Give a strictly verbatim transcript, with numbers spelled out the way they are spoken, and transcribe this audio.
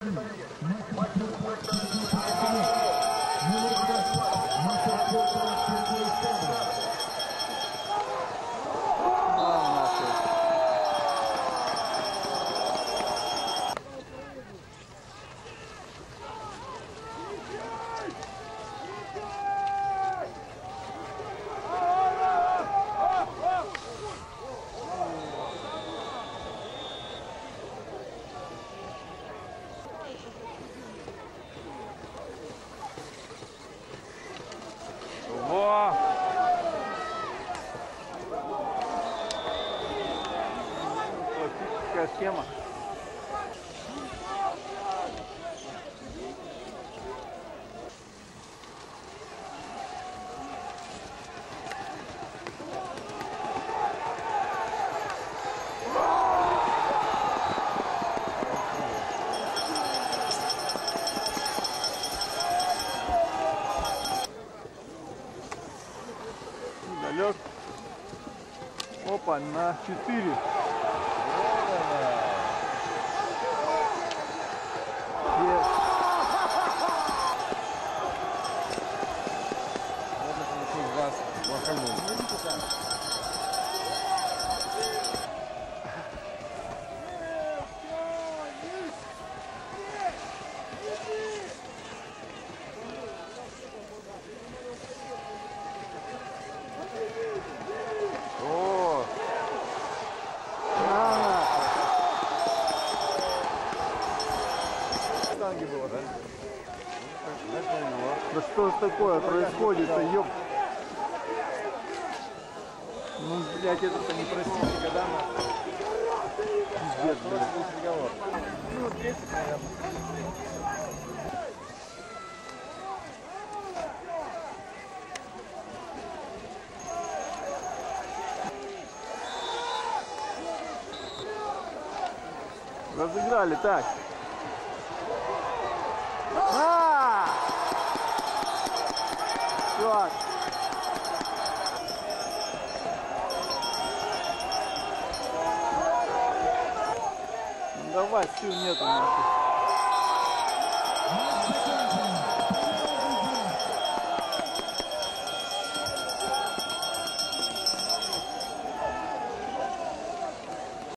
Во! Классическая схема. Далек. Опа, на четыре. Yes. Можно получить вас локальный. О! Штанги было, да? Да что ж такое происходит-то, ёп? Ну, блядь, это-то не простите, когда мы... Пиздец, блядь. Договор. Ну, тридцать, наверное. Разыграли так. А! Так. Давай, сил нету нахуй.